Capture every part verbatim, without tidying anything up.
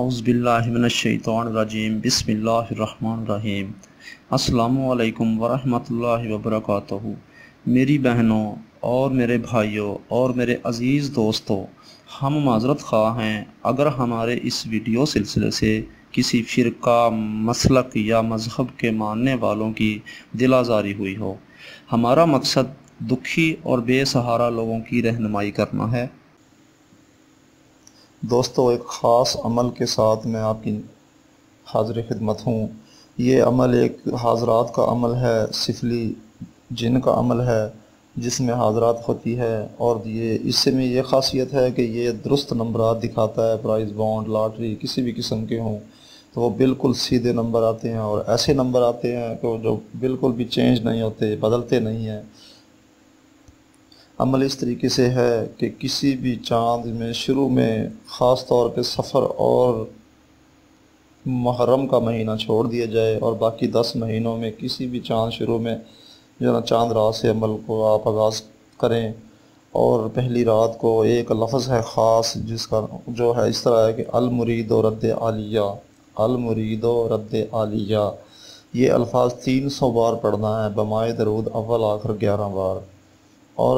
اعوذ باللہ من الشیطان الرجیم بسم اللہ الرحمن الرحیم۔ السلام علیکم ورحمۃ اللہ وبرکاتہ۔ میری بہنوں اور میرے بھائیوں اور میرے عزیز دوستوں، ہم معذرت خواہ ہیں اگر ہمارے اس ویڈیو سلسلے سے کسی فرقہ، مسلک یا مذہب کے ماننے والوں کی دل آزاری ہوئی ہو۔ ہمارا مقصد دکھی اور بے سہارا لوگوں کی رہنمائی کرنا ہے۔ دوستو، ایک خاص عمل کے ساتھ میں آپ کی حاضر خدمت ہوں۔ یہ عمل ایک حاضرات کا عمل ہے، سفلی جن کا عمل ہے جس میں حاضرات ہوتی ہے، اور یہ اس میں یہ خاصیت ہے کہ یہ درست نمبرات دکھاتا ہے۔ پرائز بانڈ، لاٹری کسی بھی قسم کے ہوں تو وہ بالکل سیدھے نمبر آتے ہیں، اور ایسے نمبر آتے ہیں کہ جو بالکل بھی چینج نہیں ہوتے، بدلتے نہیں ہیں۔ عمل اس طریقے سے ہے کہ کسی بھی چاند میں شروع میں خاص طور پہ سفر اور محرم کا مہینہ چھوڑ دیا جائے، اور باقی دس مہینوں میں کسی بھی چاند شروع میں جو نا چاند رات سے عمل کو آپ آغاز کریں، اور پہلی رات کو ایک لفظ ہے خاص جس کا جو ہے اس طرح ہے کہ المرید و رد عالیہ، المرید و رد عالیہ۔ یہ الفاظ تین سو بار پڑھنا ہے، بمائے درود اول آخر گیارہ بار، اور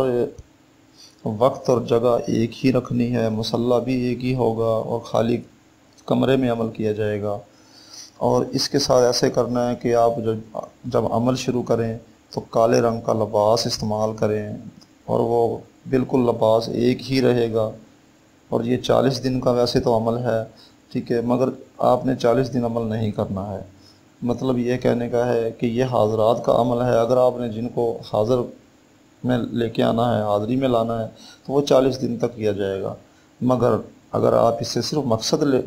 وقت اور جگہ ایک ہی رکھنی ہے، مصلی بھی ایک ہی ہوگا، اور خالی کمرے میں عمل کیا جائے گا۔ اور اس کے ساتھ ایسے کرنا ہے کہ آپ جب جب عمل شروع کریں تو کالے رنگ کا لباس استعمال کریں، اور وہ بالکل لباس ایک ہی رہے گا۔ اور یہ چالیس دن کا ویسے تو عمل ہے، ٹھیک ہے، مگر آپ نے چالیس دن عمل نہیں کرنا ہے۔ مطلب یہ کہنے کا ہے کہ یہ حاضرات کا عمل ہے، اگر آپ نے جن کو حاضر میں لے کے آنا ہے، حاضری میں لانا ہے، تو وہ چالیس دن تک کیا جائے گا۔ مگر اگر آپ اس سے صرف مقصد لے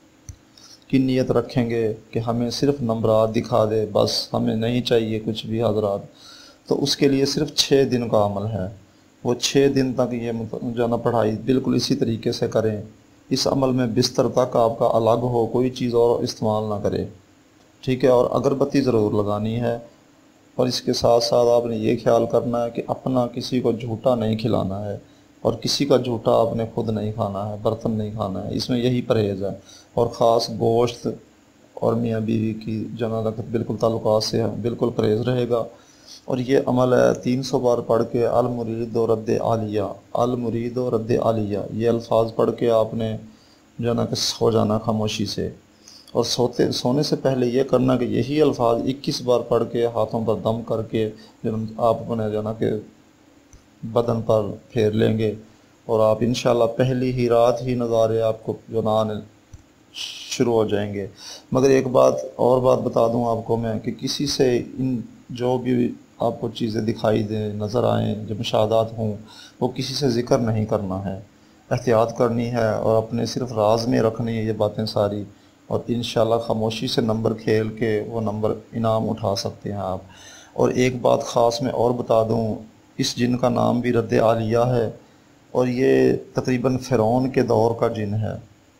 کی نیت رکھیں گے کہ ہمیں صرف نمبرات دکھا دے، بس ہمیں نہیں چاہیے کچھ بھی حضرات، تو اس کے لیے صرف چھ دن کا عمل ہے۔ وہ چھ دن تک یہ جو ہے نا پڑھائی بالکل اسی طریقے سے کریں۔ اس عمل میں بستر تک آپ کا الگ ہو، کوئی چیز اور استعمال نہ کرے، ٹھیک ہے، اور اگربتی ضرور لگانی ہے۔ اور اس کے ساتھ ساتھ آپ نے یہ خیال کرنا ہے کہ اپنا کسی کو جھوٹا نہیں کھلانا ہے، اور کسی کا جھوٹا آپ نے خود نہیں کھانا ہے، برتن نہیں کھانا ہے، اس میں یہی پرہیز ہے۔ اور خاص گوشت اور میاں بیوی کی جمع بالکل تعلقات سے بالکل پرہیز رہے گا۔ اور یہ عمل ہے تین سو بار پڑھ کے المرید و رد عالیہ، المرید و رد عالیہ، یہ الفاظ پڑھ کے آپ نے جو ہے نا کہ سو جانا خاموشی سے، اور سوتے سونے سے پہلے یہ کرنا کہ یہی الفاظ اکیس بار پڑھ کے ہاتھوں پر دم کر کے جو آپ اپنے جو ہے نا کہ بدن پر پھیر لیں گے، اور آپ انشاءاللہ پہلی ہی رات ہی نظارے آپ کو جو نا آنے شروع ہو جائیں گے۔ مگر ایک بات اور بات بتا دوں آپ کو میں کہ کسی سے ان جو بھی آپ کو چیزیں دکھائی دیں، نظر آئیں، جو مشاہدات ہوں، وہ کسی سے ذکر نہیں کرنا ہے، احتیاط کرنی ہے، اور اپنے صرف راز میں رکھنی ہے یہ باتیں ساری، اور انشاءاللہ خاموشی سے نمبر کھیل کے وہ نمبر انعام اٹھا سکتے ہیں آپ۔ اور ایک بات خاص میں اور بتا دوں، اس جن کا نام بھی رد عالیہ ہے، اور یہ تقریباً فرعون کے دور کا جن ہے۔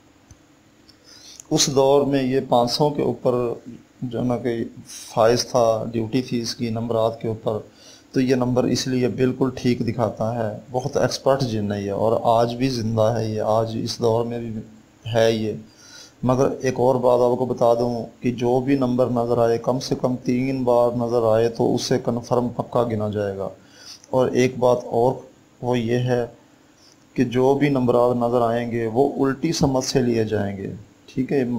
اس دور میں یہ پانچ سو کے اوپر جو نا کہ فائز تھا، ڈیوٹی تھی اس کی نمبرات کے اوپر، تو یہ نمبر اس لیے بالکل ٹھیک دکھاتا ہے۔ بہت ایکسپرٹ جن ہے یہ، اور آج بھی زندہ ہے یہ، آج اس دور میں بھی ہے یہ۔ مگر ایک اور بات آپ کو بتا دوں کہ جو بھی نمبر نظر آئے، کم سے کم تین بار نظر آئے تو اسے کنفرم پکا گنا جائے گا۔ اور ایک بات اور وہ یہ ہے کہ جو بھی نمبرات نظر آئیں گے وہ الٹی سمت سے لیے جائیں گے، ٹھیک ہے،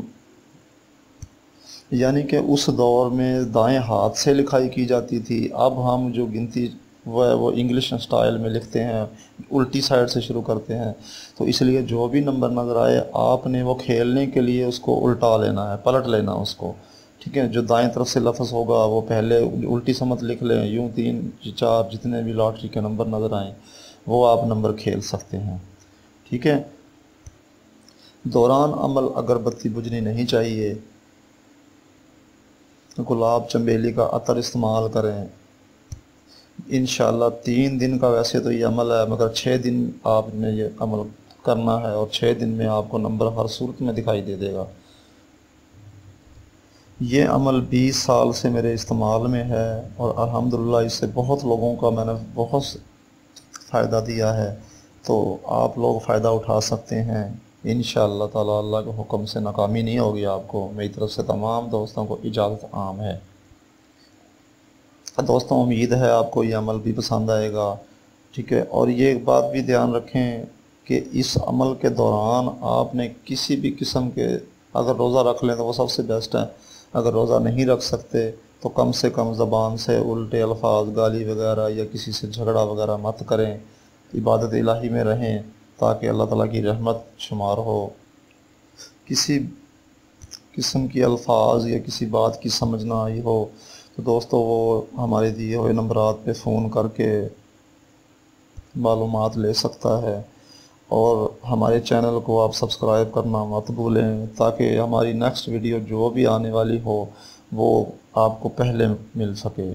یعنی کہ اس دور میں دائیں ہاتھ سے لکھائی کی جاتی تھی، اب ہم جو گنتی وہ ہے وہ انگلش اسٹائل میں لکھتے ہیں، الٹی سائڈ سے شروع کرتے ہیں۔ تو اس لیے جو بھی نمبر نظر آئے آپ نے وہ کھیلنے کے لیے اس کو الٹا لینا ہے، پلٹ لینا اس کو، ٹھیک ہے۔ جو دائیں طرف سے لفظ ہوگا وہ پہلے الٹی سمت لکھ لیں، یوں تین چار جتنے بھی لاٹری کے نمبر نظر آئیں وہ آپ نمبر کھیل سکتے ہیں، ٹھیک ہے۔ دوران عمل اگربتی بجھنی نہیں چاہیے، گلاب چنبیلی کا عطر استعمال کریں۔ انشاءاللہ تین دن کا ویسے تو یہ عمل ہے، مگر چھ دن آپ نے یہ عمل کرنا ہے، اور چھ دن میں آپ کو نمبر ہر صورت میں دکھائی دے دے گا۔ یہ عمل بیس سال سے میرے استعمال میں ہے، اور الحمدللہ اس سے بہت لوگوں کا میں نے بہت فائدہ دیا ہے، تو آپ لوگ فائدہ اٹھا سکتے ہیں۔ انشاءاللہ تعالی اللہ کے حکم سے ناکامی نہیں ہوگی آپ کو۔ میری طرف سے تمام دوستوں کو اجازت عام ہے۔ دوستوں امید ہے آپ کو یہ عمل بھی پسند آئے گا، ٹھیک ہے۔ اور یہ ایک بات بھی دھیان رکھیں کہ اس عمل کے دوران آپ نے کسی بھی قسم کے، اگر روزہ رکھ لیں تو وہ سب سے بیسٹ ہے، اگر روزہ نہیں رکھ سکتے تو کم سے کم زبان سے الٹے الفاظ، گالی وغیرہ یا کسی سے جھگڑا وغیرہ مت کریں، عبادت الہی میں رہیں تاکہ اللہ تعالیٰ کی رحمت شمار ہو۔ کسی قسم کی الفاظ یا کسی بات کی سمجھ نہ آئی ہو تو دوستو وہ ہمارے دیے ہوئے نمبرات پہ فون کر کے معلومات لے سکتا ہے، اور ہمارے چینل کو آپ سبسکرائب کرنا مت بھولیں تاکہ ہماری نیکسٹ ویڈیو جو بھی آنے والی ہو وہ آپ کو پہلے مل سکے۔